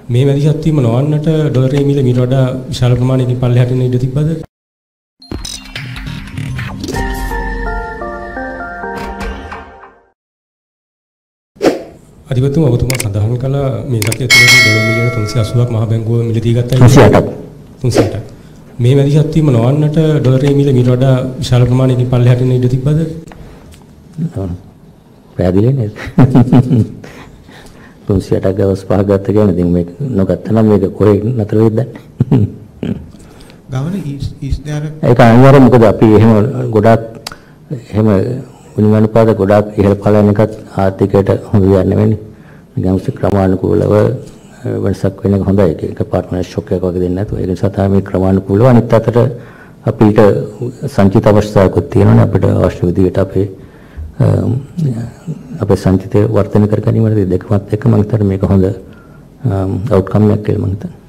මේ වැඩිහත් වීම නොවන්නට ඩොලරයේ මිල මීට වඩා විශාල ප්‍රමාණයකින් පල්ලෙහාට එන ඉඩ තිබ්බද? අධිපතිතුමා ඔබතුමා සඳහන් කළා මේ සතිය තුළදී ඩොලර් මිලියන 380ක් මහ බැංකුව මිලදී ගත්තා. 360ක්. මේ වැඩිහත් වීම නොවන්නට ඩොලරයේ මිල මීට වඩා විශාල ප්‍රමාණයකින් පල්ලෙහාට එන ඉඩ තිබ්බද? පැහැදිලි නේද? 360ක් දවස් 5ක් ගත්ත කියන්නේ ඉතින් මේක නොගත්තා නම් මේක කොහෙ නතර වෙයිද දන්නේ. ගමන is there ඒක අනිවාර්යයෙන් මොකද අපි එහෙම ගොඩාක් එහෙම විනිමයපාත ගොඩාක් ඉහළ පලයන් එකත් ආර්ථිකයට හොඳ දෙයක් නෙවෙයි. නිකන් ක්‍රමානුකූලව වෙනසක් වෙන එක හොඳයි. ඒක පාර්ට්නර් ෂොක් එකක් වගේ දෙන්නේ නැතුව. ඒ නිසා තමයි මේ ක්‍රමානුකූලව අනිත් අතට අපිට සංචිත අවශ්‍යතාවයක් තියෙනවානේ අපිට අවශ්‍ය විදිහට අපේ සංචිතය වර්ධනය කර ගැනීමට දෙකමත් එක්ක මම හිතන්නේ මේක හොඳ අවුට්කම් එකක් කියලා මම හිතන්නේ.